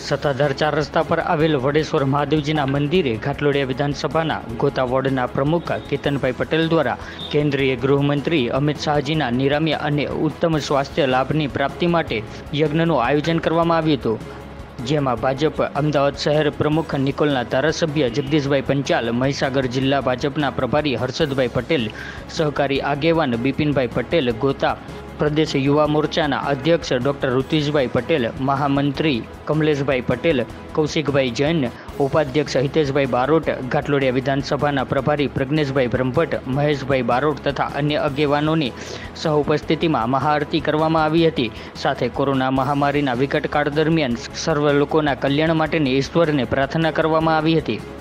સત્તાધાર 4 રસ્તા પર આવેલ વડેશ્વર મહાદેવજીના મંદિરે ઘાટલોડિયા વિધાનસભાના ગોતા વોર્ડના પ્રમુખ કેતનભાઈ પટેલ દ્વારા કેન્દ્રીય ગૃહમંત્રી અમિત શાહજીના નિરામ્ય અને ઉત્તમ સ્વાસ્થ્ય લાભની પ્રાપ્તિ માટે યજ્ઞનું આયોજન કરવામાં આવ્યું હતું, જેમાં ભાજપ અમદાવાદ શહેર પ્રમુખ નિકોલના ધારાસભ્ય જગદીશભાઈ પંચાલ, મહીસાગર જિલ્લા ભાજપના પ્રભારી હર્ષદભાઈ પટેલ, સહકારી આગેવાન બિપિનભાઈ પટેલ, ગોતા પ્રદેશ યુવા મોરચાના અધ્યક્ષ ડૉક્ટર ઋત્વિજભાઈ પટેલ, મહામંત્રી કમલેશભાઈ પટેલ, કૌશિકભાઈ જૈન, ઉપાધ્યક્ષ હિતેશભાઈ બારોટ, ઘાટલોડિયા વિધાનસભાના પ્રભારી પ્રજ્ઞેશભાઈ બ્રહ્મભટ્ટ, મહેશભાઈ બારોટ તથા અન્ય આગેવાનોની સહઉપસ્થિતિમાં મહાઆરતી કરવામાં આવી હતી। સાથે કોરોના મહામારીના વિકટ કાળ દરમિયાન સર્વ લોકોના કલ્યાણ માટેની ઈશ્વરને પ્રાર્થના કરવામાં આવી હતી।